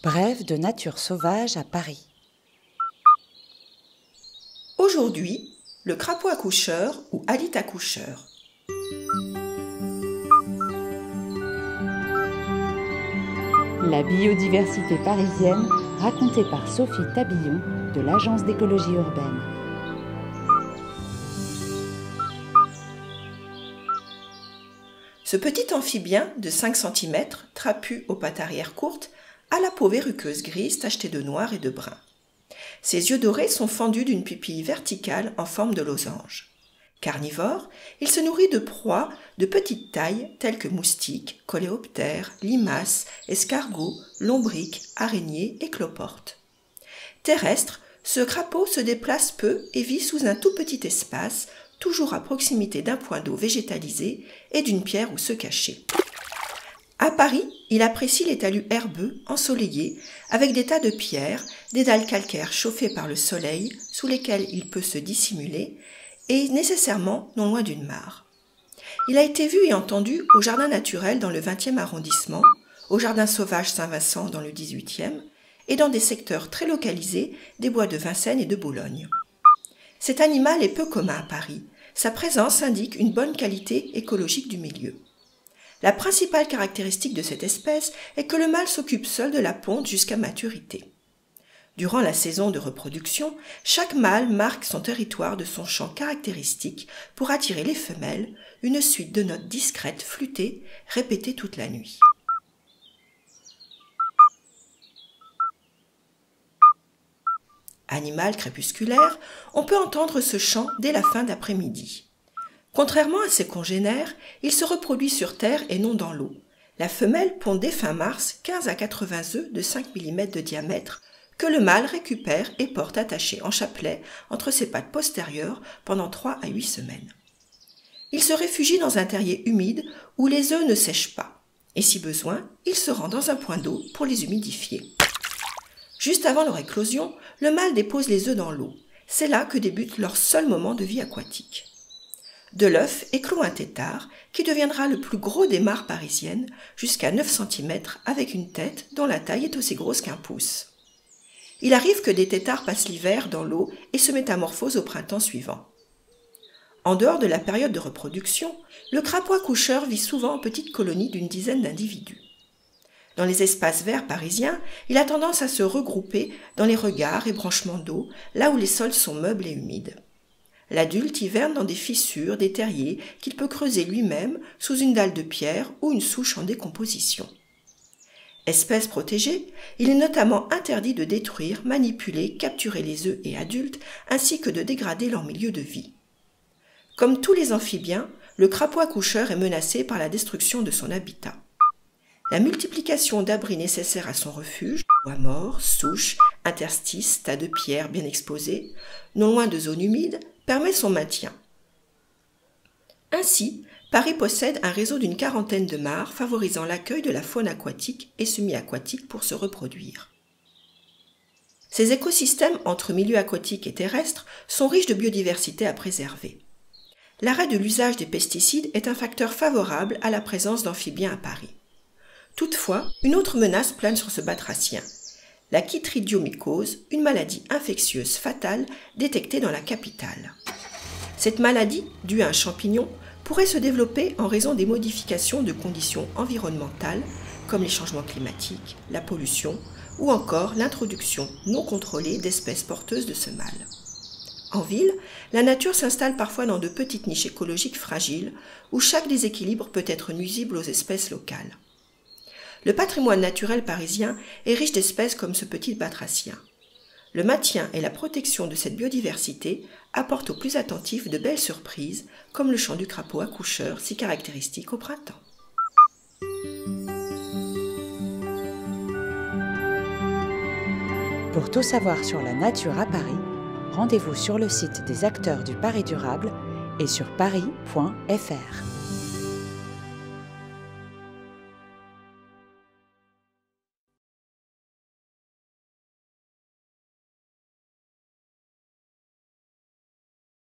Brève de nature sauvage à Paris. Aujourd'hui, le crapaud accoucheur ou alyte accoucheur. La biodiversité parisienne racontée par Sophie Tabillon de l'Agence d'écologie urbaine. Ce petit amphibien de 5 cm, trapu aux pattes arrière courtes, a la peau verruqueuse grise tachetée de noir et de brun. Ses yeux dorés sont fendus d'une pupille verticale en forme de losange. Carnivore, il se nourrit de proies de petite taille telles que moustiques, coléoptères, limaces, escargots, lombrics, araignées et cloportes. Terrestre, ce crapaud se déplace peu et vit sous un tout petit espace, toujours à proximité d'un point d'eau végétalisé et d'une pierre où se cacher. À Paris, il apprécie les talus herbeux, ensoleillés, avec des tas de pierres, des dalles calcaires chauffées par le soleil, sous lesquelles il peut se dissimuler, et nécessairement non loin d'une mare. Il a été vu et entendu au jardin naturel dans le 20e arrondissement, au jardin sauvage Saint-Vincent dans le 18e, et dans des secteurs très localisés des bois de Vincennes et de Boulogne. Cet animal est peu commun à Paris. Sa présence indique une bonne qualité écologique du milieu. La principale caractéristique de cette espèce est que le mâle s'occupe seul de la ponte jusqu'à maturité. Durant la saison de reproduction, chaque mâle marque son territoire de son chant caractéristique pour attirer les femelles, une suite de notes discrètes flûtées, répétées toute la nuit. Animal crépusculaire, on peut entendre ce chant dès la fin d'après-midi. Contrairement à ses congénères, il se reproduit sur terre et non dans l'eau. La femelle pond dès fin mars 15 à 80 œufs de 5 mm de diamètre que le mâle récupère et porte attachés en chapelet entre ses pattes postérieures pendant 3 à 8 semaines. Il se réfugie dans un terrier humide où les œufs ne sèchent pas, et si besoin, il se rend dans un point d'eau pour les humidifier. Juste avant leur éclosion, le mâle dépose les œufs dans l'eau. C'est là que débute leur seul moment de vie aquatique. De l'œuf éclot un tétard qui deviendra le plus gros des mares parisiennes, jusqu'à 9 cm avec une tête dont la taille est aussi grosse qu'un pouce. Il arrive que des têtards passent l'hiver dans l'eau et se métamorphosent au printemps suivant. En dehors de la période de reproduction, le crapaud accoucheur vit souvent en petites colonies d'une dizaine d'individus. Dans les espaces verts parisiens, il a tendance à se regrouper dans les regards et branchements d'eau, là où les sols sont meubles et humides. L'adulte hiverne dans des fissures, des terriers qu'il peut creuser lui-même sous une dalle de pierre ou une souche en décomposition. Espèce protégée, il est notamment interdit de détruire, manipuler, capturer les œufs et adultes, ainsi que de dégrader leur milieu de vie. Comme tous les amphibiens, le crapaud accoucheur est menacé par la destruction de son habitat. La multiplication d'abris nécessaires à son refuge, bois morts, souches, interstices, tas de pierres bien exposés, non loin de zones humides, permet son maintien. Ainsi, Paris possède un réseau d'une quarantaine de mares favorisant l'accueil de la faune aquatique et semi-aquatique pour se reproduire. Ces écosystèmes entre milieu aquatique et terrestre sont riches de biodiversité à préserver. L'arrêt de l'usage des pesticides est un facteur favorable à la présence d'amphibiens à Paris. Toutefois, une autre menace plane sur ce batracien, la chytridiomycose, une maladie infectieuse fatale détectée dans la capitale. Cette maladie, due à un champignon, pourrait se développer en raison des modifications de conditions environnementales, comme les changements climatiques, la pollution ou encore l'introduction non contrôlée d'espèces porteuses de ce mal. En ville, la nature s'installe parfois dans de petites niches écologiques fragiles où chaque déséquilibre peut être nuisible aux espèces locales. Le patrimoine naturel parisien est riche d'espèces comme ce petit batracien. Le maintien et la protection de cette biodiversité apportent aux plus attentifs de belles surprises, comme le chant du crapaud accoucheur si caractéristique au printemps. Pour tout savoir sur la nature à Paris, rendez-vous sur le site des acteurs du Paris durable et sur paris.fr.